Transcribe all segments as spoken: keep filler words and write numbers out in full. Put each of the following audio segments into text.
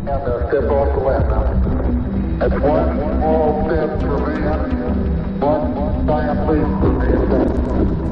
And uh, step off the left now. That's one small step for man, one giant leap for mankind.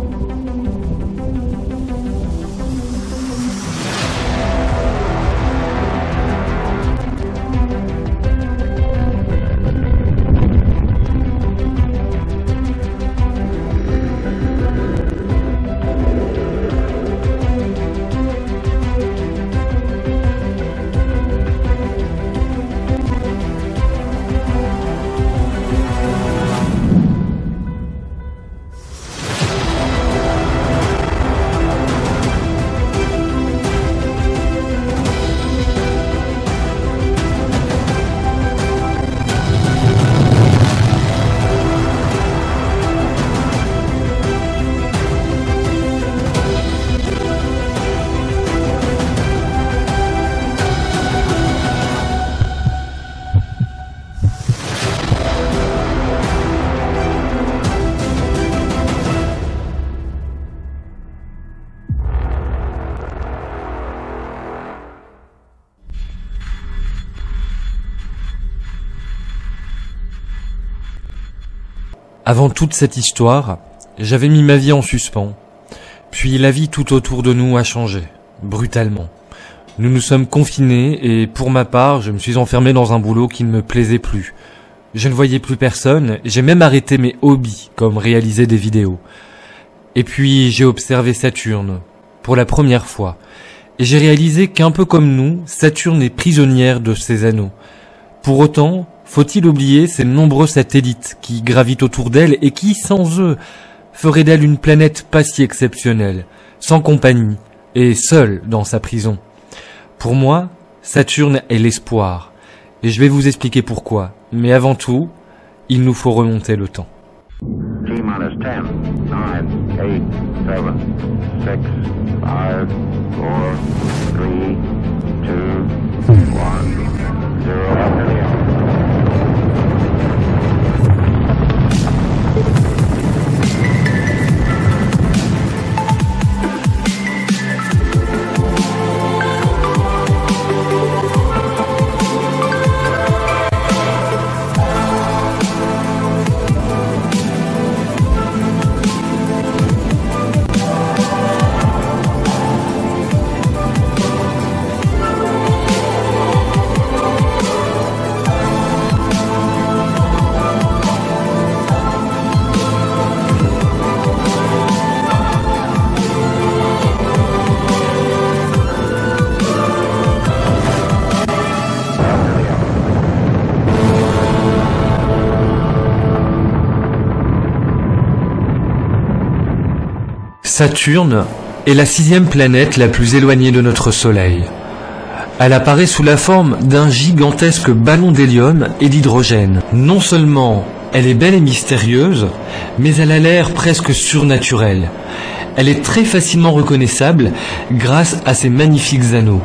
Avant toute cette histoire, j'avais mis ma vie en suspens. Puis la vie tout autour de nous a changé, brutalement. Nous nous sommes confinés et pour ma part, je me suis enfermé dans un boulot qui ne me plaisait plus. Je ne voyais plus personne, j'ai même arrêté mes hobbies, comme réaliser des vidéos. Et puis j'ai observé Saturne, pour la première fois. Et j'ai réalisé qu'un peu comme nous, Saturne est prisonnière de ses anneaux. Pour autant, faut-il oublier ces nombreux satellites qui gravitent autour d'elle et qui, sans eux, feraient d'elle une planète pas si exceptionnelle, sans compagnie et seule dans sa prison. Pour moi, Saturne est l'espoir, et je vais vous expliquer pourquoi. Mais avant tout, il nous faut remonter le temps. T-minus ten, nine, eight, seven, six, five, four, three, two, one, zero. Saturne est la sixième planète la plus éloignée de notre Soleil. Elle apparaît sous la forme d'un gigantesque ballon d'hélium et d'hydrogène. Non seulement elle est belle et mystérieuse, mais elle a l'air presque surnaturelle. Elle est très facilement reconnaissable grâce à ses magnifiques anneaux.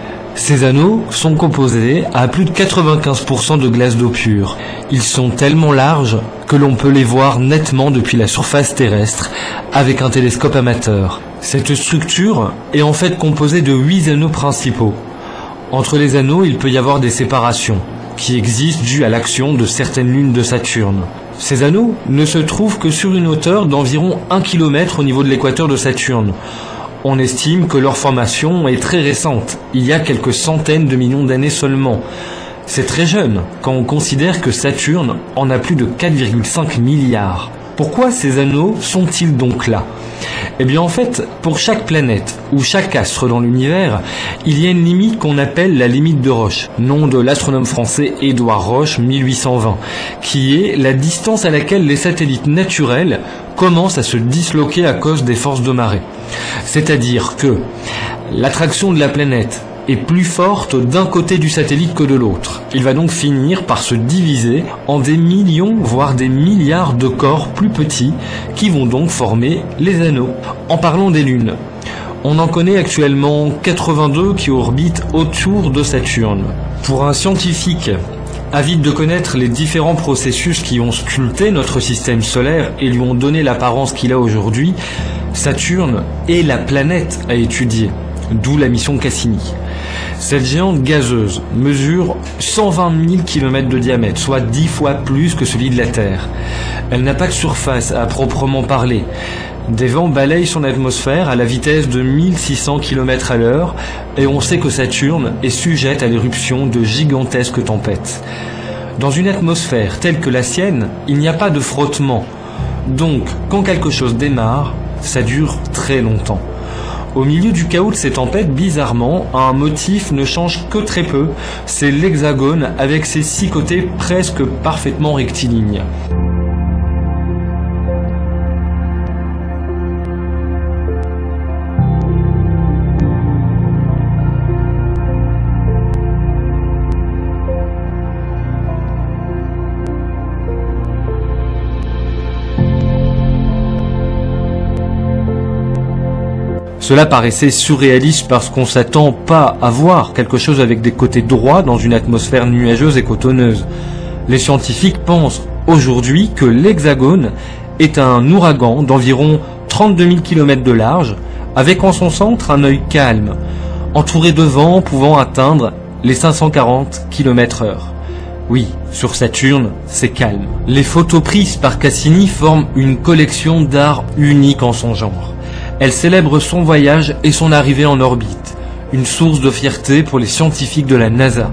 Ces anneaux sont composés à plus de quatre-vingt-quinze pour cent de glace d'eau pure. Ils sont tellement larges que l'on peut les voir nettement depuis la surface terrestre avec un télescope amateur. Cette structure est en fait composée de huit anneaux principaux. Entre les anneaux, il peut y avoir des séparations qui existent dues à l'action de certaines lunes de Saturne. Ces anneaux ne se trouvent que sur une hauteur d'environ un kilomètre au niveau de l'équateur de Saturne. On estime que leur formation est très récente, il y a quelques centaines de millions d'années seulement. C'est très jeune quand on considère que Saturne en a plus de quatre virgule cinq milliards. Pourquoi ces anneaux sont-ils donc là? Eh bien en fait, pour chaque planète ou chaque astre dans l'univers, il y a une limite qu'on appelle la limite de Roche, nom de l'astronome français Édouard Roche mille huit cent vingt, qui est la distance à laquelle les satellites naturels commencent à se disloquer à cause des forces de marée. C'est-à-dire que l'attraction de la planète est plus forte d'un côté du satellite que de l'autre. Il va donc finir par se diviser en des millions, voire des milliards de corps plus petits qui vont donc former les anneaux. En parlant des lunes, on en connaît actuellement quatre-vingt-deux qui orbitent autour de Saturne. Pour un scientifique avide de connaître les différents processus qui ont sculpté notre système solaire et lui ont donné l'apparence qu'il a aujourd'hui, Saturne est la planète à étudier, d'où la mission Cassini. Cette géante gazeuse mesure cent vingt mille kilomètres de diamètre, soit dix fois plus que celui de la Terre. Elle n'a pas de surface à proprement parler. Des vents balayent son atmosphère à la vitesse de mille six cents kilomètres à l'heure et on sait que Saturne est sujette à l'éruption de gigantesques tempêtes. Dans une atmosphère telle que la sienne, il n'y a pas de frottement. Donc, quand quelque chose démarre, ça dure très longtemps. Au milieu du chaos de ces tempêtes, bizarrement, un motif ne change que très peu, c'est l'hexagone avec ses six côtés presque parfaitement rectilignes. Cela paraissait surréaliste parce qu'on s'attend pas à voir quelque chose avec des côtés droits dans une atmosphère nuageuse et cotonneuse. Les scientifiques pensent aujourd'hui que l'hexagone est un ouragan d'environ trente-deux mille kilomètres de large, avec en son centre un œil calme, entouré de vents pouvant atteindre les cinq cent quarante kilomètres heure. Oui, sur Saturne, c'est calme. Les photos prises par Cassini forment une collection d'art unique en son genre. Elle célèbre son voyage et son arrivée en orbite, une source de fierté pour les scientifiques de la NASA.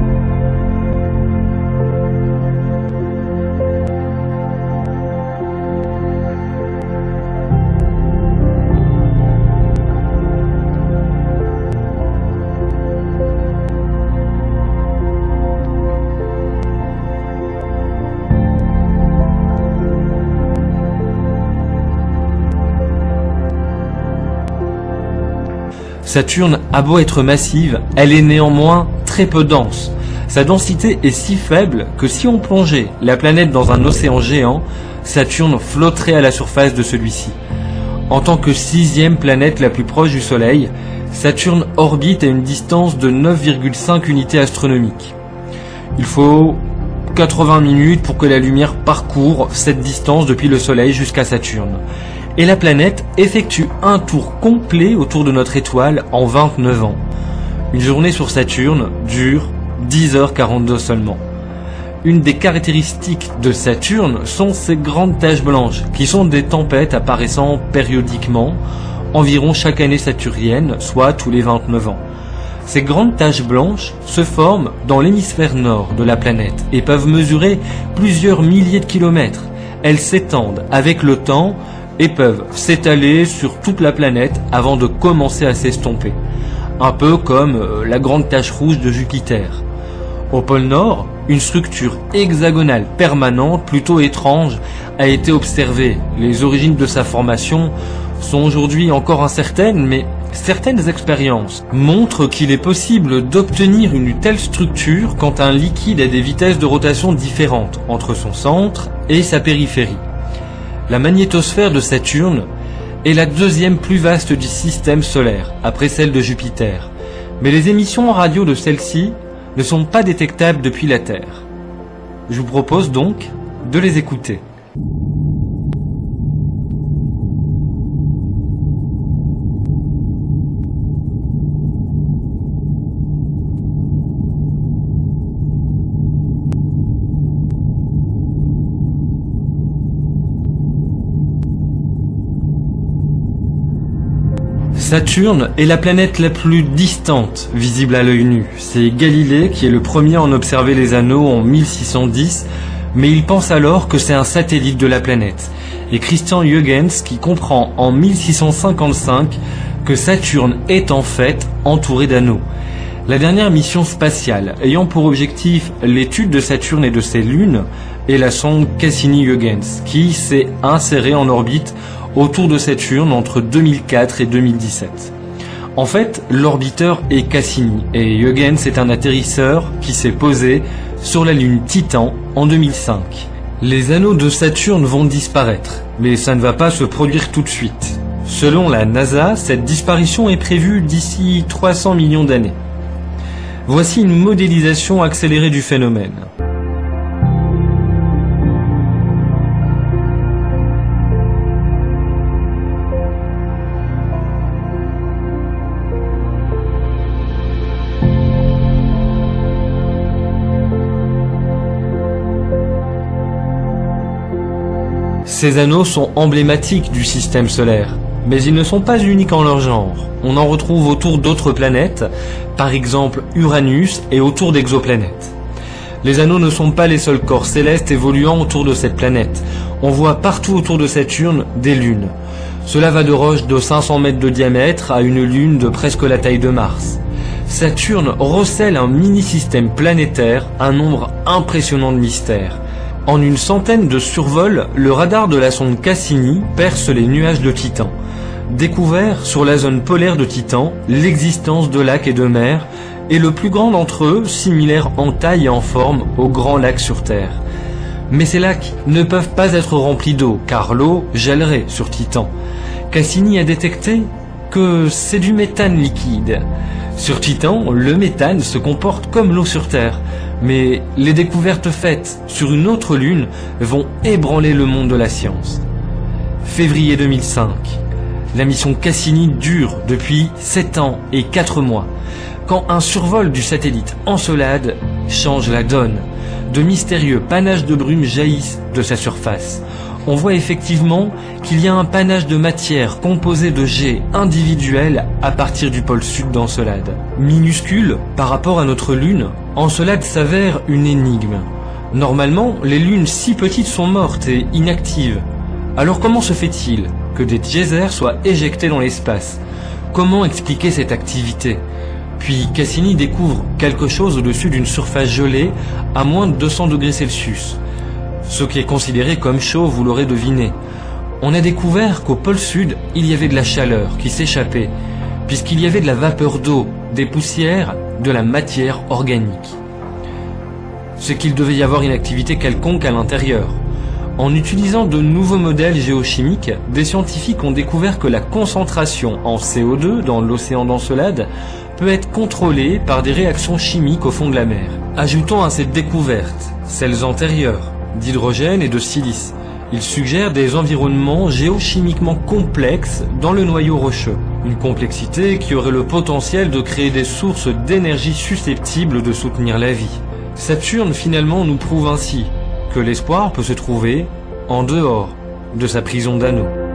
Saturne a beau être massive, elle est néanmoins très peu dense. Sa densité est si faible que si on plongeait la planète dans un océan géant, Saturne flotterait à la surface de celui-ci. En tant que sixième planète la plus proche du Soleil, Saturne orbite à une distance de neuf virgule cinq unités astronomiques. Il faut quatre-vingts minutes pour que la lumière parcourt cette distance depuis le Soleil jusqu'à Saturne. Et la planète effectue un tour complet autour de notre étoile en vingt-neuf ans. Une journée sur Saturne dure dix heures quarante-deux seulement. Une des caractéristiques de Saturne sont ces grandes taches blanches, qui sont des tempêtes apparaissant périodiquement, environ chaque année saturnienne, soit tous les vingt-neuf ans. Ces grandes taches blanches se forment dans l'hémisphère nord de la planète et peuvent mesurer plusieurs milliers de kilomètres. Elles s'étendent avec le temps et peuvent s'étaler sur toute la planète avant de commencer à s'estomper. Un peu comme la grande tache rouge de Jupiter. Au pôle Nord, une structure hexagonale permanente plutôt étrange a été observée. Les origines de sa formation sont aujourd'hui encore incertaines, mais certaines expériences montrent qu'il est possible d'obtenir une telle structure quand un liquide a des vitesses de rotation différentes entre son centre et sa périphérie. La magnétosphère de Saturne est la deuxième plus vaste du système solaire, après celle de Jupiter. Mais les émissions radio de celle-ci ne sont pas détectables depuis la Terre. Je vous propose donc de les écouter. Saturne est la planète la plus distante visible à l'œil nu. C'est Galilée qui est le premier à en observer les anneaux en mille six cent dix, mais il pense alors que c'est un satellite de la planète. Et Christian Huygens qui comprend en mille six cent cinquante-cinq que Saturne est en fait entouré d'anneaux. La dernière mission spatiale ayant pour objectif l'étude de Saturne et de ses lunes est la sonde Cassini-Huygens qui s'est insérée en orbite autour de Saturne entre deux mille quatre et deux mille dix-sept. En fait, l'orbiteur est Cassini et Huygens est un atterrisseur qui s'est posé sur la lune Titan en deux mille cinq. Les anneaux de Saturne vont disparaître, mais ça ne va pas se produire tout de suite. Selon la NASA, cette disparition est prévue d'ici trois cents millions d'années. Voici une modélisation accélérée du phénomène. Ces anneaux sont emblématiques du système solaire, mais ils ne sont pas uniques en leur genre. On en retrouve autour d'autres planètes, par exemple Uranus, et autour d'exoplanètes. Les anneaux ne sont pas les seuls corps célestes évoluant autour de cette planète. On voit partout autour de Saturne des lunes. Cela va de roches de cinq cents mètres de diamètre à une lune de presque la taille de Mars. Saturne recèle un mini-système planétaire, un nombre impressionnant de mystères. En une centaine de survols, le radar de la sonde Cassini perce les nuages de Titan. Découvert sur la zone polaire de Titan l'existence de lacs et de mers, et le plus grand d'entre eux, similaire en taille et en forme au grand lac sur Terre. Mais ces lacs ne peuvent pas être remplis d'eau, car l'eau gèlerait sur Titan. Cassini a détecté que c'est du méthane liquide. Sur Titan, le méthane se comporte comme l'eau sur Terre, mais les découvertes faites sur une autre lune vont ébranler le monde de la science. Février deux mille cinq. La mission Cassini dure depuis sept ans et quatre mois, quand un survol du satellite Encelade change la donne. De mystérieux panaches de brume jaillissent de sa surface. On voit effectivement qu'il y a un panache de matière composé de jets individuels à partir du pôle sud d'Encelade. Minuscule par rapport à notre Lune, Encelade s'avère une énigme. Normalement, les lunes si petites sont mortes et inactives. Alors comment se fait-il que des geysers soient éjectés dans l'espace? Comment expliquer cette activité? Puis Cassini découvre quelque chose au-dessus d'une surface gelée à moins de deux cents degrés Celsius. Ce qui est considéré comme chaud, vous l'aurez deviné. On a découvert qu'au pôle sud, il y avait de la chaleur qui s'échappait, puisqu'il y avait de la vapeur d'eau, des poussières, de la matière organique. C'est qu'il devait y avoir une activité quelconque à l'intérieur. En utilisant de nouveaux modèles géochimiques, des scientifiques ont découvert que la concentration en C O deux dans l'océan d'Encelade peut être contrôlée par des réactions chimiques au fond de la mer. Ajoutons à cette découverte celles antérieures, d'hydrogène et de silice. Il suggère des environnements géochimiquement complexes dans le noyau rocheux. Une complexité qui aurait le potentiel de créer des sources d'énergie susceptibles de soutenir la vie. Saturne finalement nous prouve ainsi que l'espoir peut se trouver en dehors de sa prison d'anneaux.